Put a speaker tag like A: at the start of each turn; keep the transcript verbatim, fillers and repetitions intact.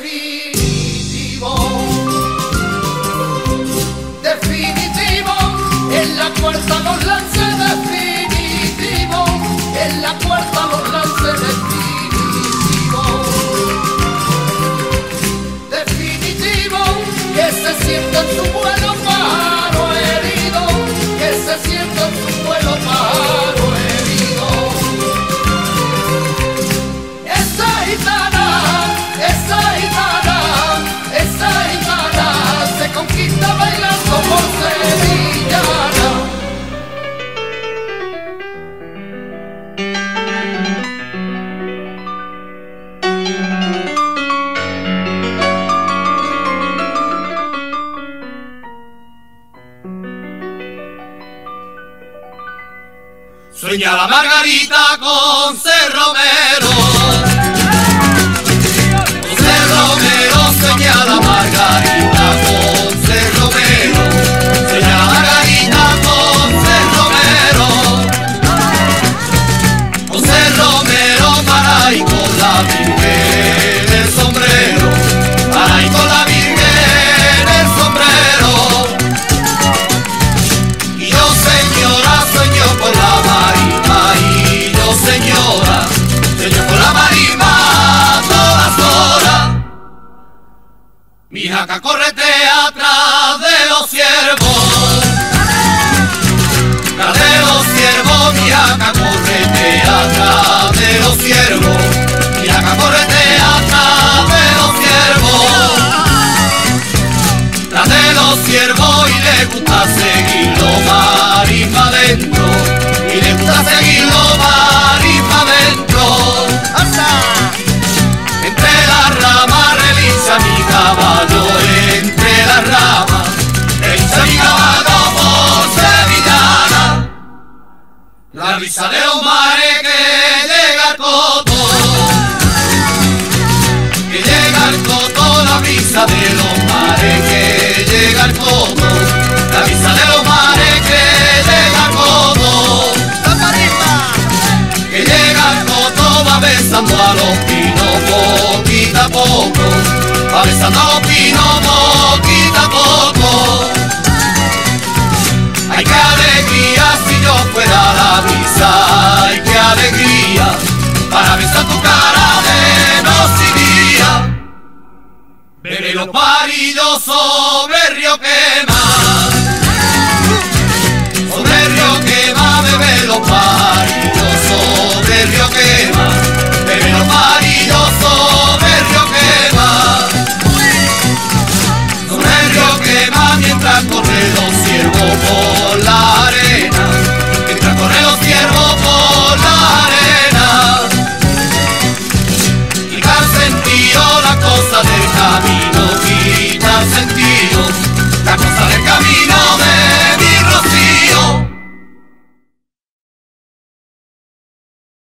A: definitivo, definitivo, en la puerta los lance definitivo, en la puerta los lance definitivo, definitivo, que se sienta en su vuelo pájaro herido, que se sienta en su vuelo pájaro herido. Esa gitana, esa gitana, esa gitana se conquista bailando por sevillana.
B: Sueña la Margarita con Ser Romero, con Ser Romero, sueña la Margarita con Ser Romero, sueña la Margarita con Ser Romero, con Ser Romero para ir con la Virgen del sombrero, para ir con la Virgen del sombrero. Y yo, señora, sueño con la marimba, y yo, señora, sueño con la marimba a todas horas. Mi jaca corretea atrás de los ciervos, atrás de los ciervos, mi jaca corretea atrás de los ciervos, mi jaca corretea atrás de los ciervos, atrás de los ciervos, y le gusta seguirlo marimba adentro, y le gusta seguirlo marimba adentro. Entre las ramas relincha mi caballo, entre las ramas relincha mi caballo por sevillana. La brisa de los mares que llega al coto, que llega al coto, la brisa de los mares que llega al coto, la brisa de los mares que llega al coto, que llega al coto, va besando a los pinos poquito a poco, va besando a los pinos poquito a poco. Ay, qué alegría si yo fuera la brisa, ay, qué alegría para besar tu cara de noche y día. Bebe los parillos sobre el río quema, sobre el río quema, bebe los parillos sobre el río quema, bebe los parillos sobre el río quema, sobre el río quema, mientras corren los ciervos por la